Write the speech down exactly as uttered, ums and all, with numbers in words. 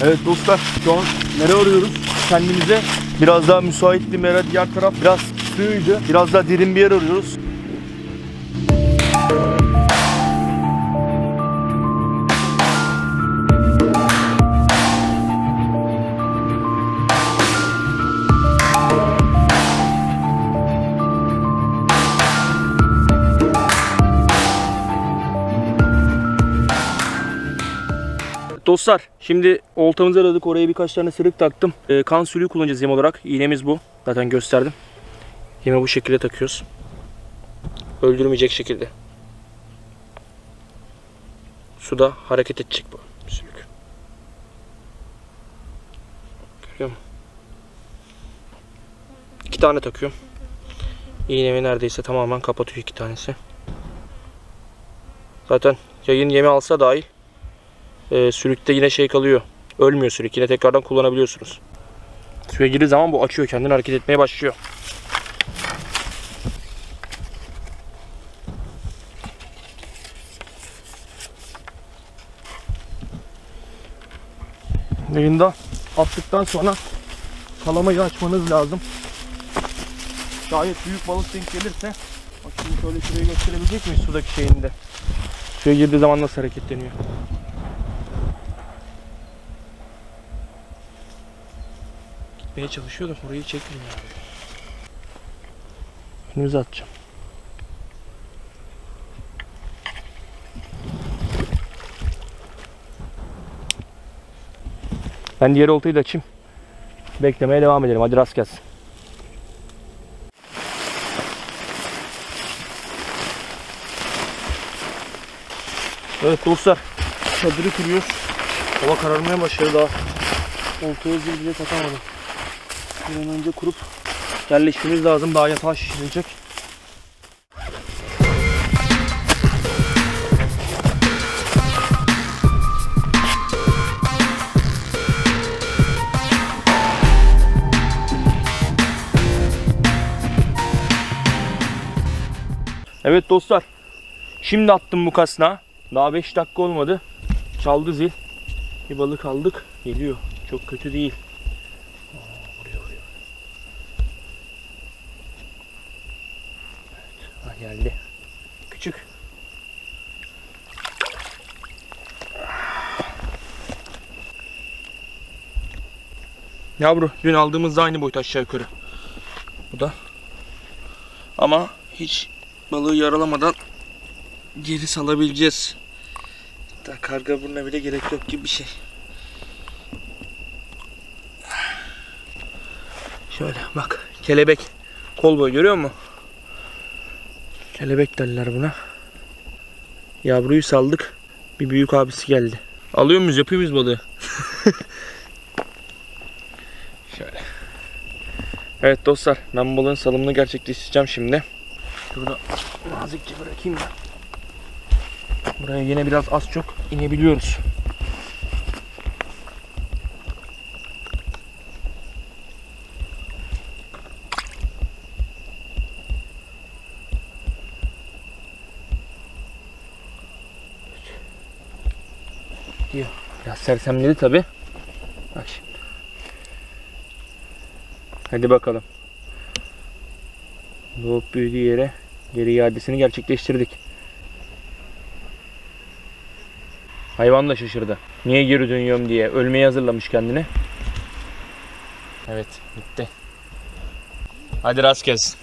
Evet dostlar, şu an nereye arıyoruz? Kendimize biraz daha müsait bir mera, diğer taraf biraz suyuydu. Biraz daha derin bir yer arıyoruz. Dostlar, şimdi oltamızı aradık. Oraya birkaç tane sırık taktım. E, kan sülüğü kullanacağız yem olarak. İğnemiz bu. Zaten gösterdim. Yeme bu şekilde takıyoruz. Öldürmeyecek şekilde. Suda hareket edecek bu sülük. Görüyor musun? İki tane takıyorum. İğnemi neredeyse tamamen kapatıyor iki tanesi. Zaten yayın yemi alsa dahi e, sülükte yine şey kalıyor. Ölmüyor sülük. Yine tekrardan kullanabiliyorsunuz. Suya girdiği zaman bu açıyor. Kendini hareket etmeye başlıyor. Yayında attıktan sonra kalamayı açmanız lazım. Şayet büyük balık denk gelirse, bak şimdi şöyle şurayı gösterebilecek miyiz sudaki şeyinde? Suya girdiği zaman nasıl hareketleniyor? Gitmeye çalışıyor da orayı çekmiyor yani. Önümüze atacağım. Ben diğer oltayı da açayım. Beklemeye devam edelim. Hadi rast gelsin. Evet dostlar, çadırı kuruyoruz. Hava kararmaya başladı daha. Oltayı zil bile takamadım. Bir an önce kurup yerleşmemiz lazım. Daha yatağı şişirecek. Evet dostlar, şimdi attım bu kasnağı. Daha beş dakika olmadı. Çaldı zil. Bir balık aldık. Geliyor. Çok kötü değil. Aa, vuruyor, vuruyor. Evet. Ha, geldi. Küçük. Yavru. Dün aldığımızda aynı boyut aşağı yukarı. Bu da. Ama hiç balığı yaralamadan geri salabileceğiz. Hatta karga burnuna bile gerek yok gibi bir şey. Şöyle bak, kelebek kol boyu görüyor musun? Kelebek derler buna. Yavruyu saldık. Bir büyük abisi geldi. Alıyor muyuz, yapıyor muyuz balığı? Şöyle. Evet dostlar, ben balığın salımını gerçekleştireceğim şimdi. Şurada nazikçe bırakayım da. Buraya yine biraz az çok inebiliyoruz. Diyor. Biraz sersemledi tabi. Bak şimdi. Hadi bakalım. Doğup büyüdüğü yere geri iadesini gerçekleştirdik. Hayvan da şaşırdı. Niye geri dönüyorum diye. Ölmeye hazırlamış kendini. Evet, bitti. Hadi rast gelsin.